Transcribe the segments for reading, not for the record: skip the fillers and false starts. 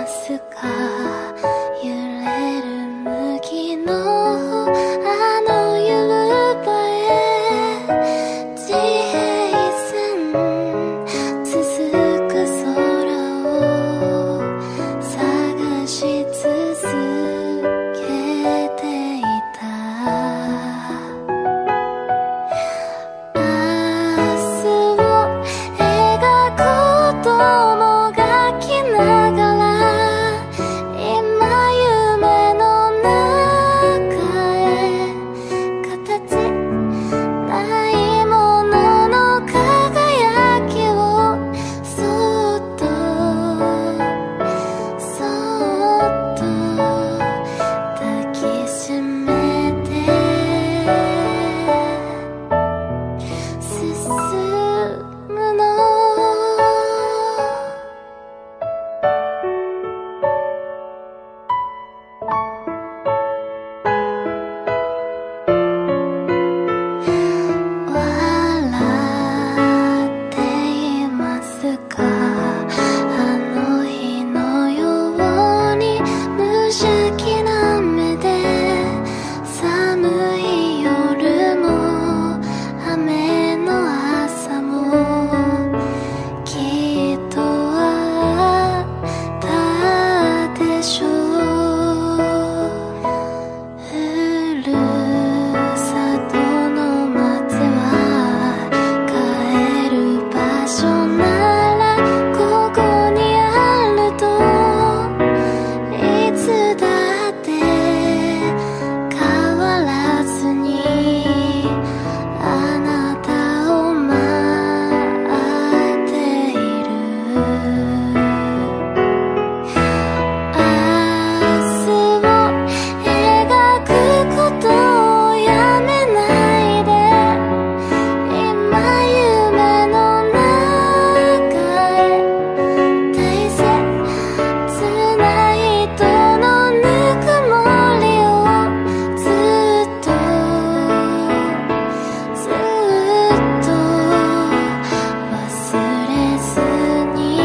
ますか？揺れる麦のあの夕映え、地平線続く空を探し続けていた。明日を描くこともがきながら、今夢の中へ形ないものの輝きをそっとそっと抱きしめて進むの。笑っていますか？あの日のように無邪気な目で、寒い夜も雨の朝もきっとあったでしょう。ふるさとの街は帰る場所ならここにあると、いつだって変わらずにあなたを待っている。明日を描くことをやめないで、今夢の中へ大切な人のぬくもりをずっとずっと忘れずに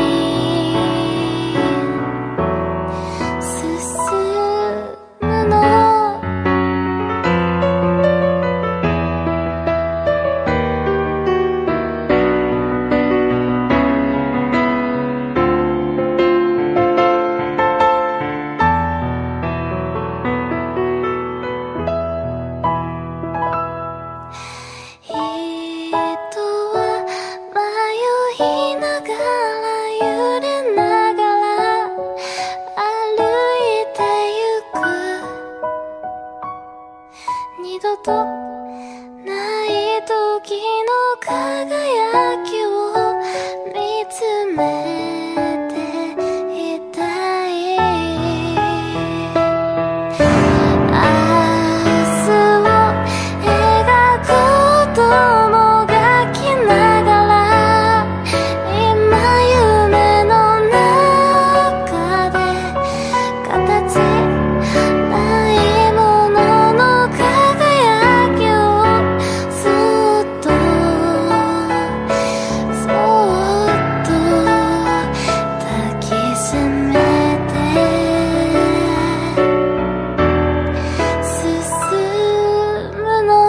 進むの。人は迷いながら揺れながら歩いてゆく。二度とない時の輝きを見つめていたい。明日を描くこともがきながら、今夢の中で形ないものの輝きをそっとそっと抱きしめて進むの。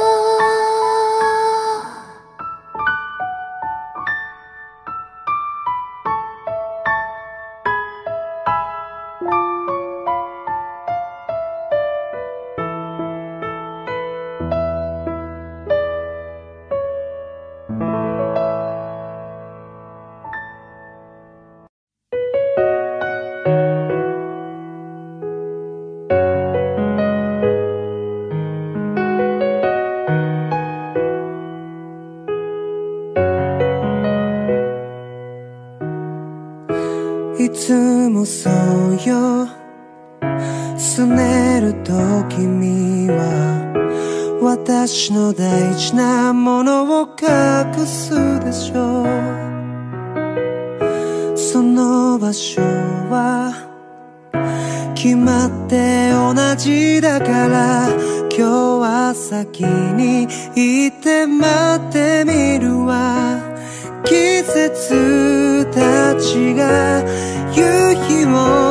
いつもそうよ、拗ねると君は私の大事なものを隠すでしょう。その場所は決まって同じだから、今日は先に行って待ってみるわ。季節たちが夕日を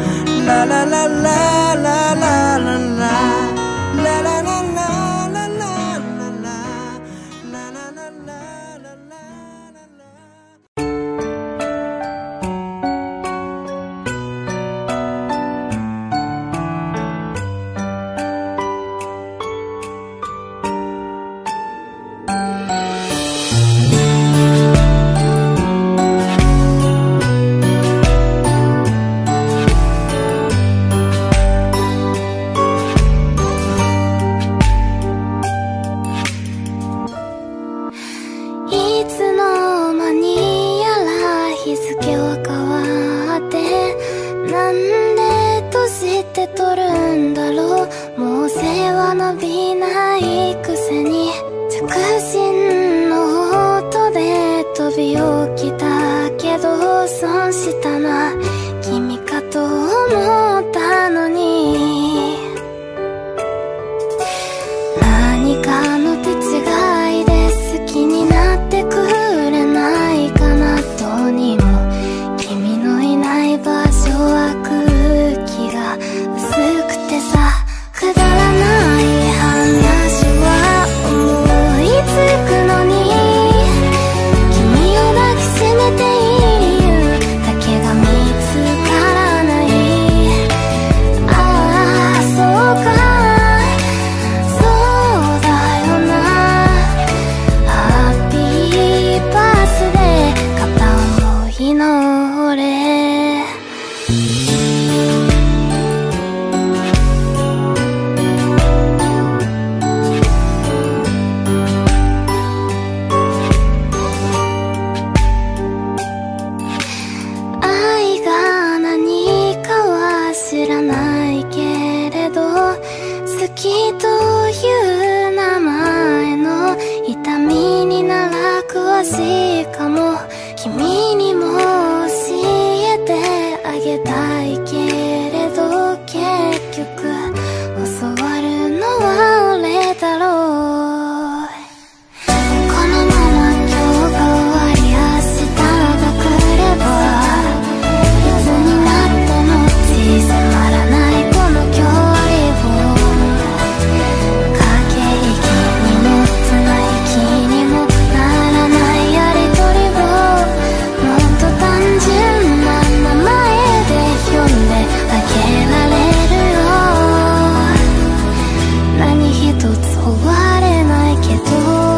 La la la la la la la la. La la la la la la la la. La la la la la la いつの間にやら日付は変わって、なんで年って取るんだろう。もう背は伸びないくせに着信の音で飛び起きたけど、損したな君かと思ったのに、何かの手違いで好きになってくれないかな。どうにも君のいない場所は空気が薄くてさ、くだらない話は思いつくのに、君を抱きしめていい理由だけが見つからない。 いかも。君にも教えてあげたいけれど、結局教わるのは俺だろう。このまま今日が終わり、明日が来れば、いつになっても迫らないこの距離を、駆け引きにも綱引きにもならないやりとりを、もっと単純な名前で呼んであげられるよ。何一つ終われないけど、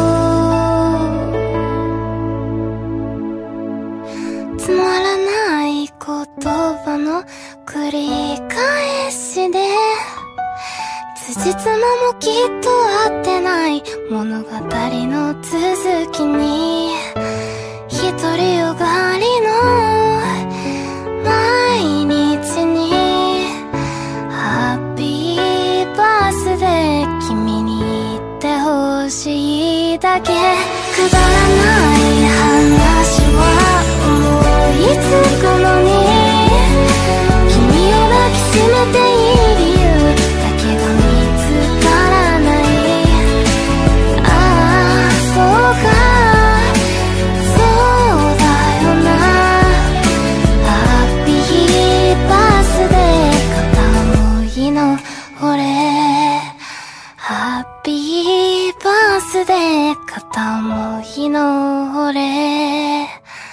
つまらない言葉の繰り返しで、辻褄もきっと合ってない物語の続きに、独りよがりの毎日にハッピーバースデー君に言ってほしいだけ。くだらない話は思いつくのに、君を抱きしめていい理由だけが見つからない。ああそうか、そうだよな。ハッピーバースデー片思いの俺、ハッピーバースデー片思いの俺。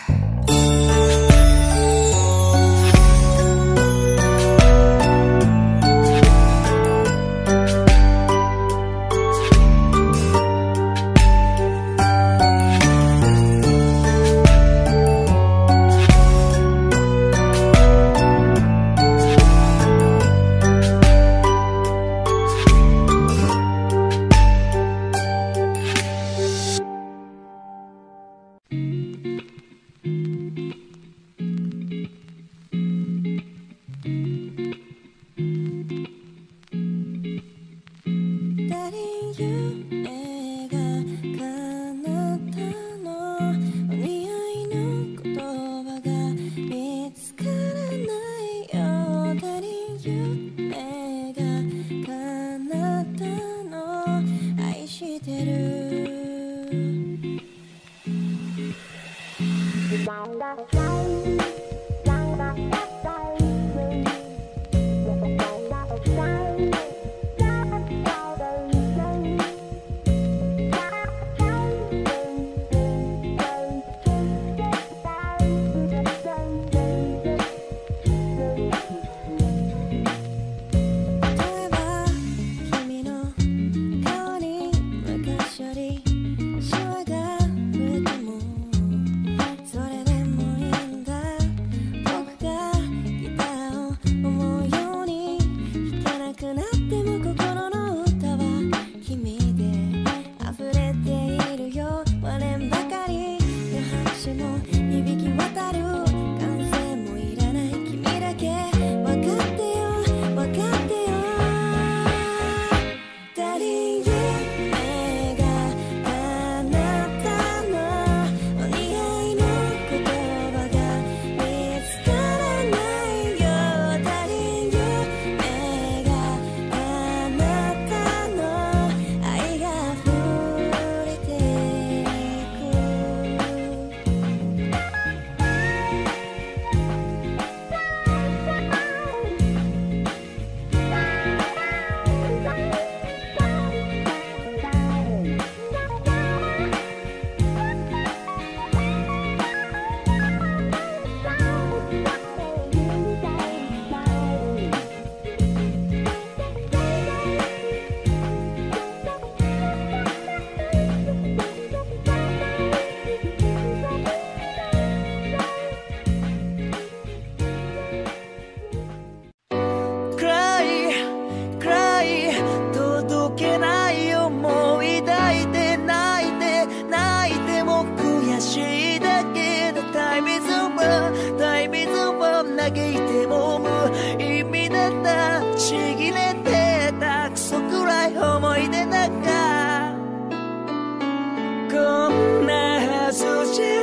嘆いても無意味だったちぎれてたクソくらい思い出なんかこんなはずじゃ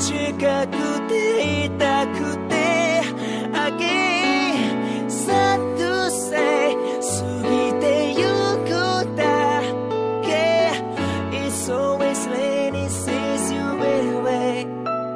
近くていたくて Again sad to say 過ぎてゆくだけ It's always raining since you went away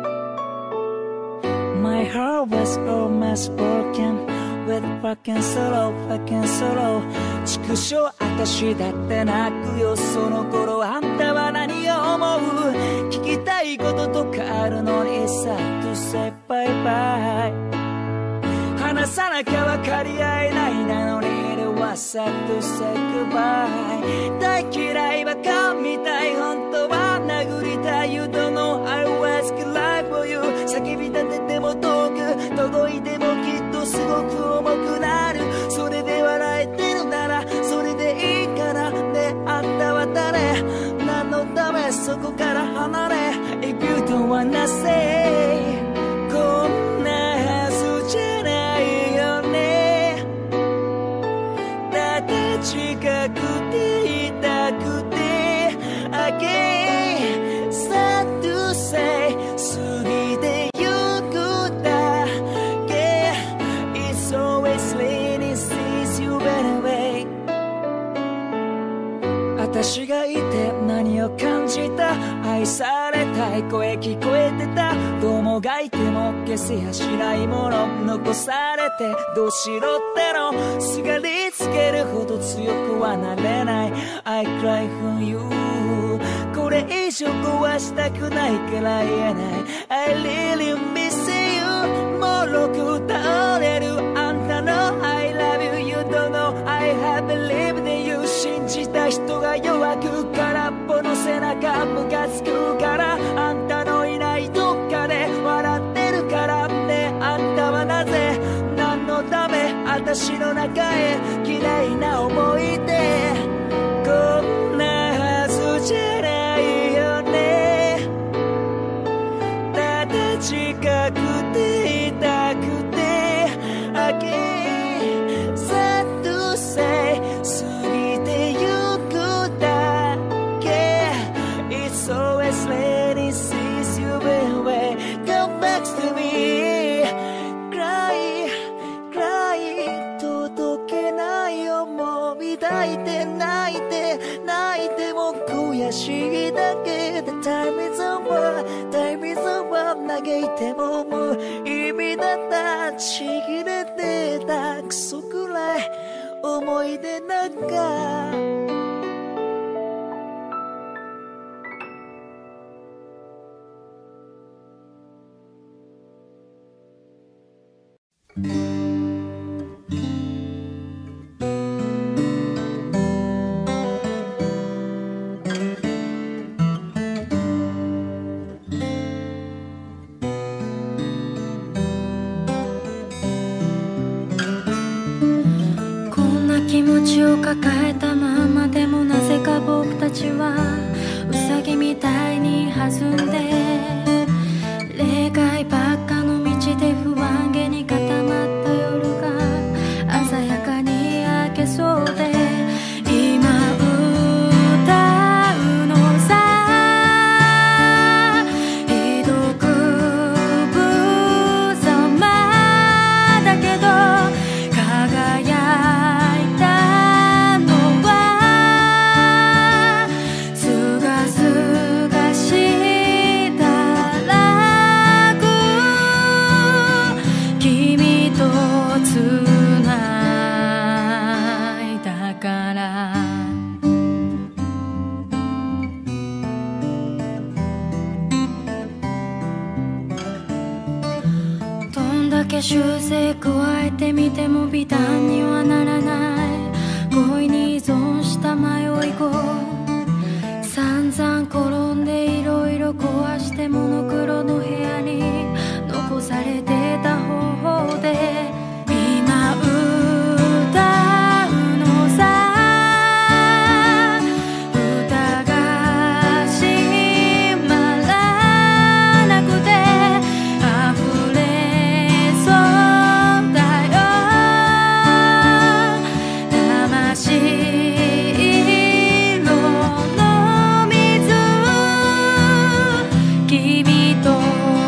My heart was almost broken With fucking sorrow, fucking sorrow 畜生私だって泣くよその頃あんたは何を思う聞きたいこととかあるのに Sad to say bye bye 話さなきゃ分かり合えないなのに It was sad to say goodbye 大嫌いバカみたい本当は殴りたい You don't know I was crying for you 叫び立てても遠く届いてもきっとすごく重くなるそれで笑えてるならそれでいいからねあんたは誰何のためそこから離れ If you don't wanna say こんなはずじゃないよねただ近くていたくて Again sad to say 過ぎてゆくだけ It's always raining since you went away 私がいて何を感じた愛されたい声聞こえてたどうもがいても消せやしないもの残されてどうしろってのすがりつけるほど強くはなれない I cry for you これ以上壊したくないから言えない I really miss you もろく倒れるあんたの I love you You don't know I have believed in you 信じた人が弱く空っぽの背中ムカつくからあんたのいないどっかで笑ってるからねあんたはなぜ何のため私の中へ綺麗な思い出こんなはずじゃないよねただ近くていたくて Again sad to say 過ぎてゆくだけ It's always raining since you went away Come back to me Cry, cry 届けない思い抱いて泣いて泣いても悔しいだけで Time is over, time is over 嘆いても無意味だったちぎれてたクソくらい思い出なんか気持ちを抱えたままでもなぜか僕たちはウサギみたいに弾んで例外ばっかの道で不安げに固まった夜が鮮やかに明けそうで今歌うのさひどく無様だけど輝修正加えてみても美談にはならない恋に依存した迷い子散々転んでいろいろ壊してモノクロの部屋に残されてた方法で今歌うのさ歌が閉まらなくて溢れ君と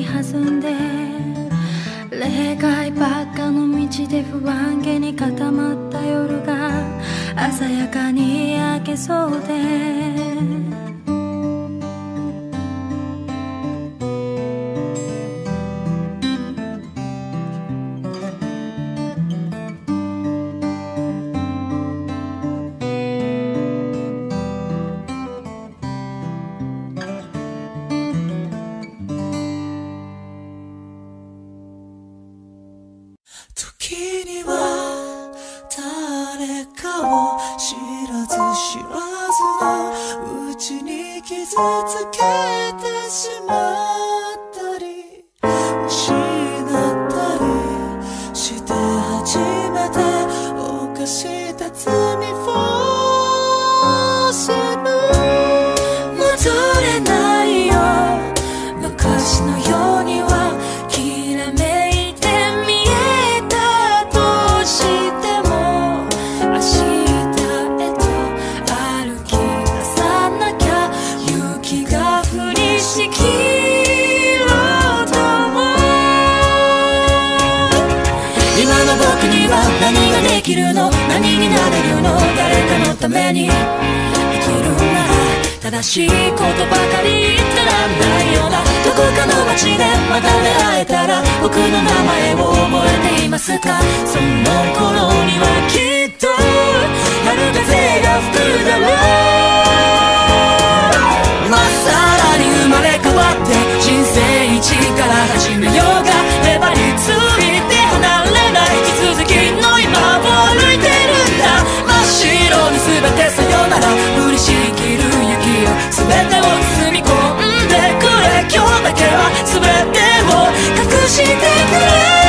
弾んで例外ばっかの道で不安げに固まった夜が鮮やかに焼けそうで時には誰かを知らず知らずのうちに傷つけてしまったり失ったりして初めて犯した罪を知る戻れないよ昔のようにはきらめいて見えたとしても明日へと歩き出さなきゃ雪が降りしきるとも今の僕には何ができるの何になれるの誰かのために生きるなら正しいことばかり言ったらないようなどこかの街でまた出会えたら僕の名前を覚えていますかその頃にはきっと春風が吹くだろうまっさらに生まれ変わって人生一から始めようが粘りついて離れない地続きの今を歩いてるんだ真っ白に全てさよなら降りしきる雪を全てを包み込んでくれ今日だけは全てを隠してくれ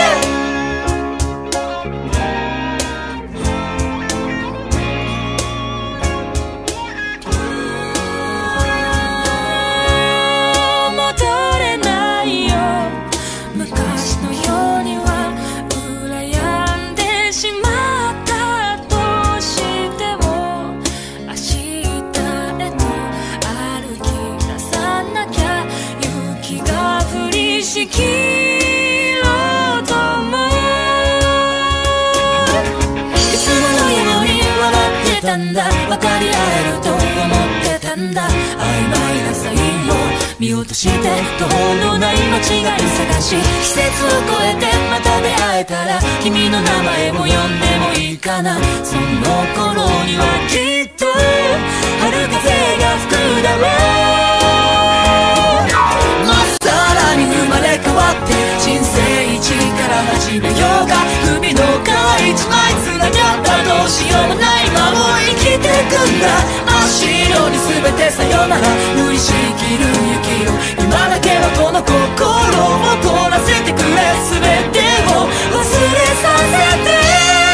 しきろうともいつものように笑ってたんだ分かり合えると思ってたんだ曖昧なサインを見落として途方のない間違い探し季節を超えてまた出会えたら君の名前を呼んでもいいかなその頃にはきっと春風が吹くだろう生まれ変わって人生一から始めようが首の皮一枚つながったどうしようもない今を生きてくんだ真っ白に全てさよなら降りしきる雪を今だけはこの心を凍らせてくれ全てを忘れさせて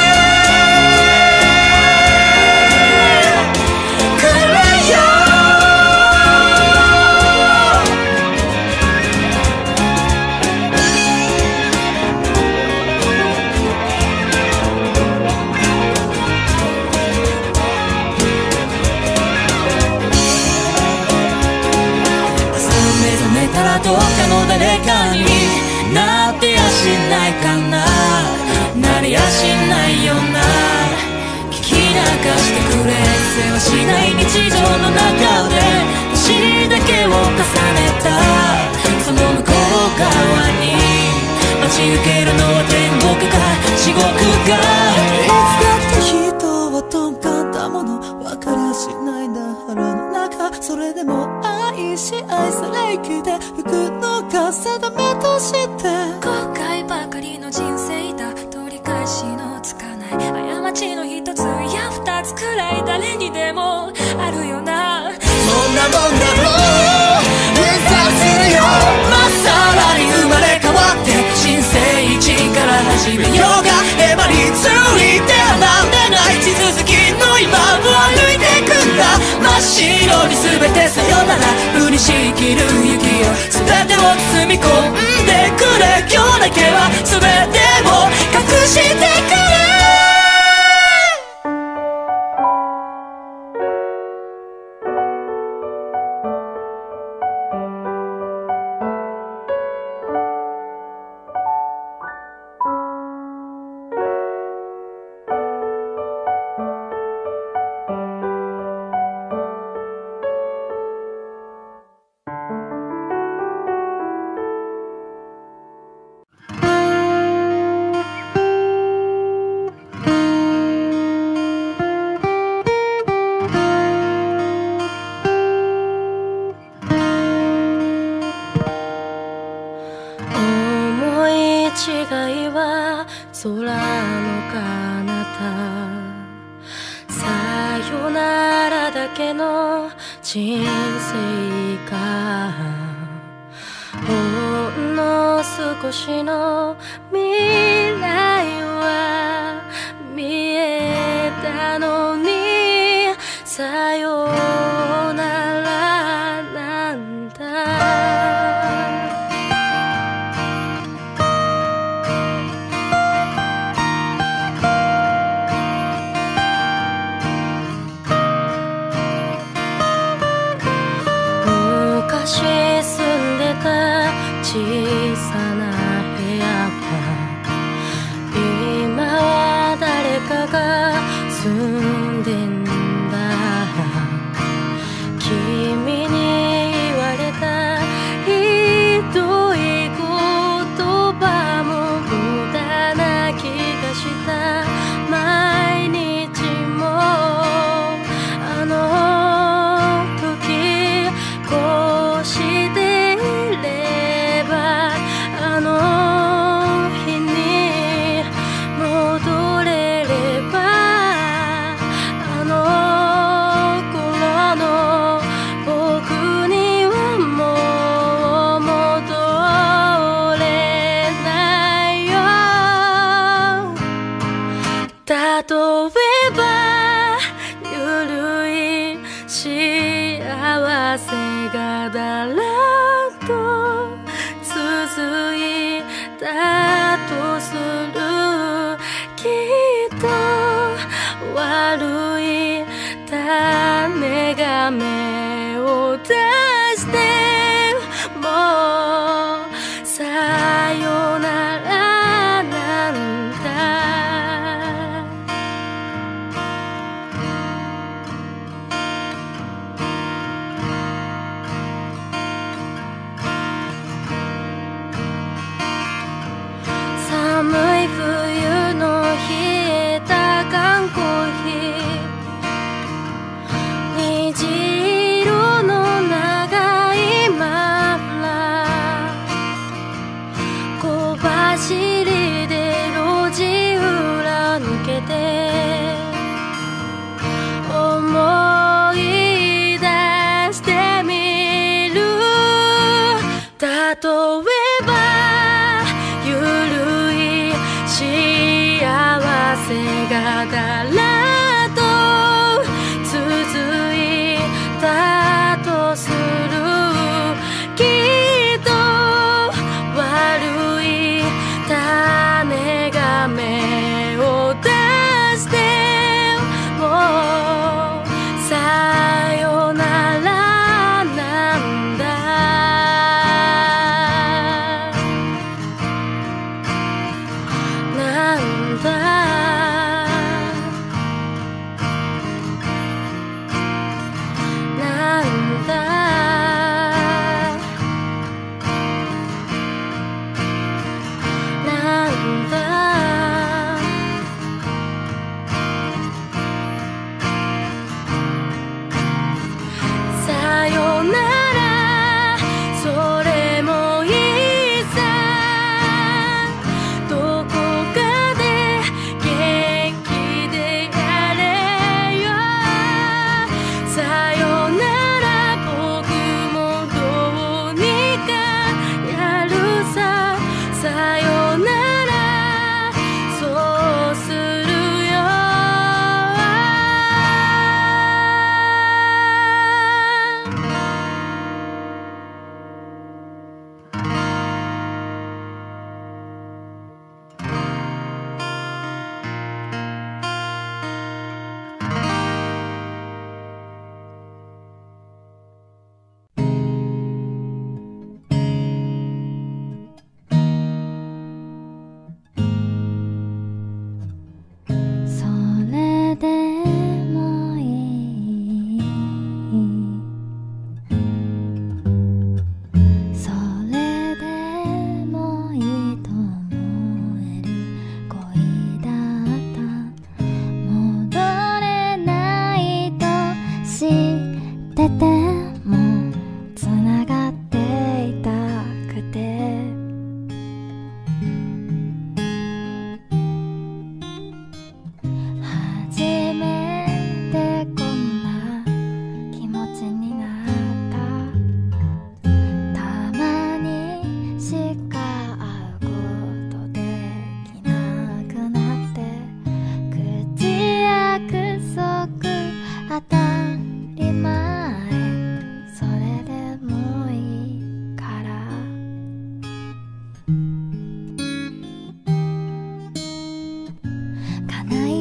どっかの誰かになってやしないかななりやしないよな聞き流してくれ世話しない日常の中で星だけを重ねたその向こう側に待ち受けるのは天国か地獄かいつだって人はとんがったもの分かりゃしないんだ腹の中それでも愛し愛され生きてゆくのが定めとして後悔ばかりの人生だ取り返しのつかない過ちの一つや二つくらい誰にでもあるよなそんなもんだろう連鎖するよまっさらに生まれ変わって人生一から始めようが粘りついて離れない地続きの今を歩いてくんだ真っ白に全てさよなら降りしきる雪を全てを包み込んでくれ今日だけは全てを隠してくれ空の彼方さよならだけの人生かほんの少しの未来は見えたのにさよならなんだ昔住んでた小さな部屋は今は誰かが住んでんだ君に言われたひどい言葉も無駄な気がした毎日もあの時こうしていればあの日に戻れればあの頃の僕にはもう戻れないよ例えばゆるい幸せがだらっと続いたとするきっと悪い種が芽を出してもうさよならなんだ寒い冬の冷えた缶コーヒー虹色の長いマフラー小走りで路地裏抜けて思い出してみる例えばゆるい幸せがだらっと続いたとするきっと悪い種が芽を出してもうさよならなんだ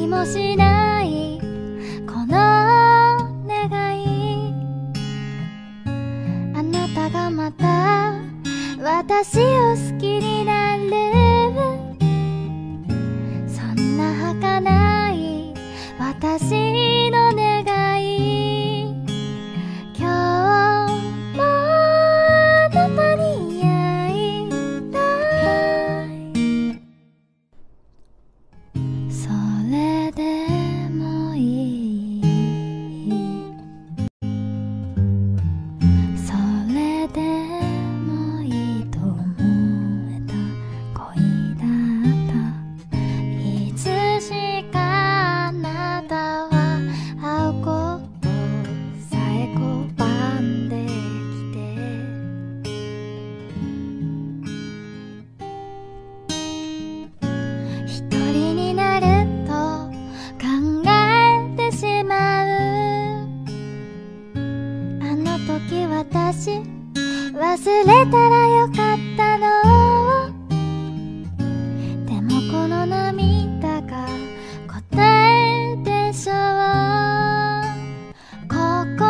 もしないこの願い、あなたがまた私を好きになる、そんな儚い私の願い、今日もあなたに会いたい、それでもいい、それでもいいと思えた恋だった、いつしかあなたは会うことさえ拒んできて、一人になると考えてしまう、あの時私忘れたらよかったの、でもこの涙が答えでしょう、心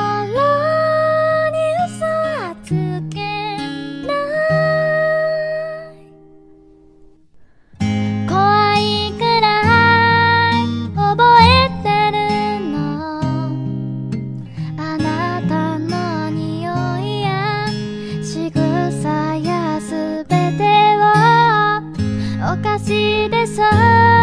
に嘘はつけない、怖いくらい覚えてるの、あなたの匂いや仕草やすべてをおかしいでしょう、